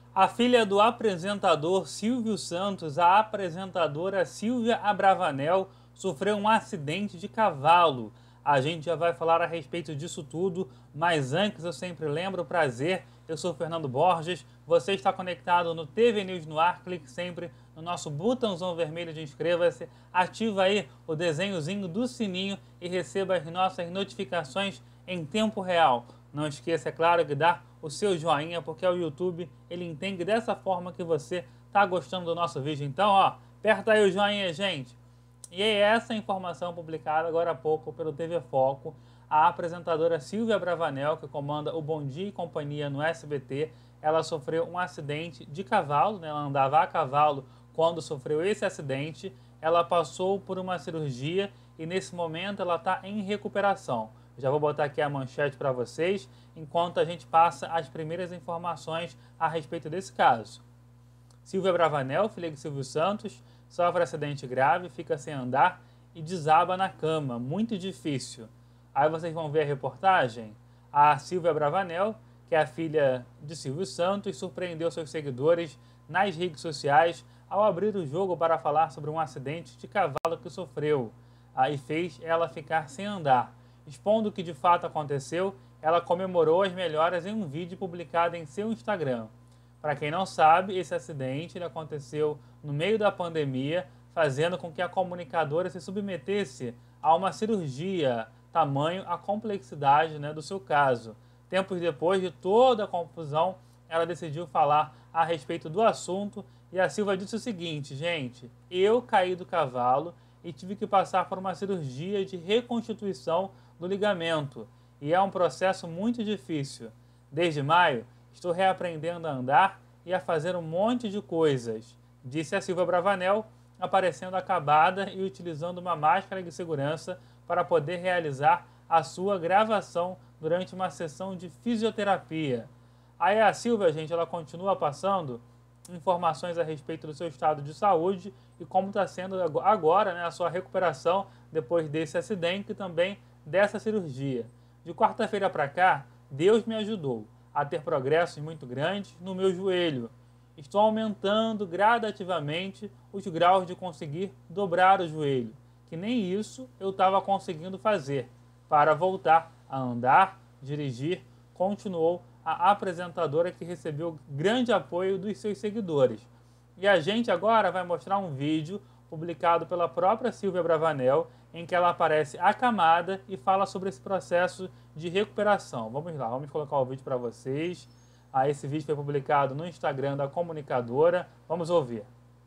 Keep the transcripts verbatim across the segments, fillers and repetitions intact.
A filha do apresentador Silvio Santos, a apresentadora Silvia Abravanel, sofreu um acidente de cavalo. A gente já vai falar a respeito disso tudo, mas antes eu sempre lembro, prazer, eu sou Fernando Borges, você está conectado no T V News no Ar, clique sempre no nosso botãozão vermelho de inscreva-se, ativa aí o desenhozinho do sininho e receba as nossas notificações em tempo real. Não esqueça, é claro, de dar o seu joinha, porque o YouTube ele entende dessa forma que você está gostando do nosso vídeo. Então, ó, aperta aí o joinha, gente. E é essa informação publicada agora há pouco pelo T V Foco. A apresentadora Silvia Abravanel, que comanda o Bom Dia e Companhia no S B T, ela sofreu um acidente de cavalo, né? Ela andava a cavalo quando sofreu esse acidente. Ela passou por uma cirurgia e nesse momento ela está em recuperação. Já vou botar aqui a manchete para vocês, enquanto a gente passa as primeiras informações a respeito desse caso. Silvia Abravanel, filha de Silvio Santos, sofre acidente grave, fica sem andar e desaba na cama, muito difícil. Aí vocês vão ver a reportagem. A Silvia Abravanel, que é a filha de Silvio Santos, surpreendeu seus seguidores nas redes sociais ao abrir o jogo para falar sobre um acidente de cavalo que sofreu. Aí fez ela ficar sem andar. Expondo o que de fato aconteceu, ela comemorou as melhoras em um vídeo publicado em seu Instagram. Para quem não sabe, esse acidente ele aconteceu no meio da pandemia, fazendo com que a comunicadora se submetesse a uma cirurgia, tamanho a complexidade, né, do seu caso. Tempos depois de toda a confusão, ela decidiu falar a respeito do assunto e a Silva disse o seguinte: gente, eu caí do cavalo e tive que passar por uma cirurgia de reconstituição do ligamento, e é um processo muito difícil. Desde maio, estou reaprendendo a andar e a fazer um monte de coisas, disse a Silvia Abravanel, aparecendo acabada e utilizando uma máscara de segurança para poder realizar a sua gravação durante uma sessão de fisioterapia. Aí a Silvia, gente, ela continua passando informações a respeito do seu estado de saúde e como está sendo agora, né, a sua recuperação depois desse acidente e também dessa cirurgia. De quarta-feira para cá, Deus me ajudou a ter progressos muito grandes no meu joelho. Estou aumentando gradativamente os graus de conseguir dobrar o joelho, que nem isso eu estava conseguindo fazer, para voltar a andar, dirigir, continuou a apresentadora, que recebeu grande apoio dos seus seguidores. E a gente agora vai mostrar um vídeo publicado pela própria Silvia Abravanel, em que ela aparece acamada e fala sobre esse processo de recuperação. Vamos lá, vamos colocar o vídeo para vocês. Ah, esse vídeo foi publicado no Instagram da comunicadora. Vamos ouvir.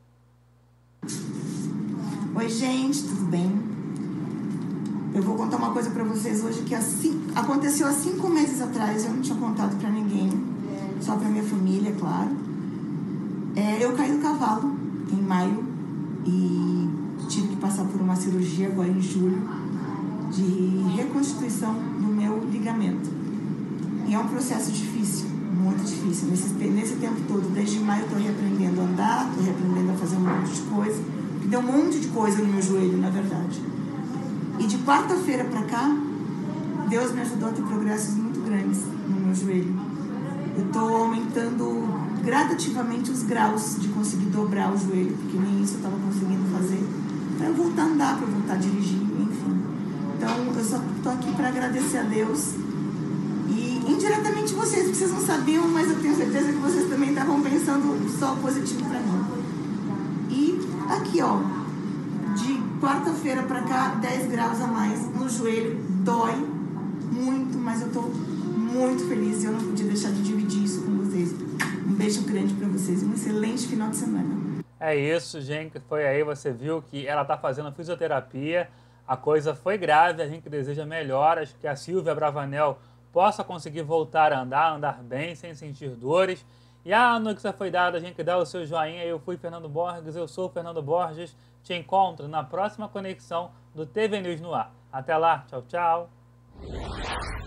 Oi, gente, tudo bem? Eu vou contar uma coisa para vocês hoje que assim, aconteceu há cinco meses atrás. Eu não tinha contado para ninguém, só para minha família, claro. É, eu caí do cavalo em maio e tive que passar por uma cirurgia agora em julho de reconstituição do meu ligamento. E é um processo difícil, muito difícil. Nesse, nesse tempo todo, desde maio, eu estou reaprendendo a andar, estou reaprendendo a fazer um monte de coisa. Deu um monte de coisa no meu joelho, na verdade. E de quarta-feira para cá, Deus me ajudou a ter progressos muito grandes no meu joelho. Eu estou aumentando gradativamente os graus de conseguir dobrar o joelho, porque nem isso eu estava conseguindo fazer, para eu voltar a andar, para eu voltar a dirigir, enfim. Então, eu só estou aqui para agradecer a Deus e indiretamente vocês, porque vocês não sabiam, mas eu tenho certeza que vocês também estavam pensando só positivo para mim. E aqui, ó, de quarta-feira para cá, dez graus a mais no joelho, dói muito, mas eu estou muito feliz e eu não podia deixar de dividir isso com vocês. Um beijo grande para vocês, um excelente final de semana. É isso, gente, foi aí, você viu que ela está fazendo fisioterapia, a coisa foi grave, a gente deseja melhoras, que a Silvia Abravanel possa conseguir voltar a andar, andar bem, sem sentir dores. E a notícia foi dada, a gente dá o seu joinha. Eu fui Fernando Borges, eu sou Fernando Borges, te encontro na próxima conexão do T V News no Ar. Até lá, tchau, tchau.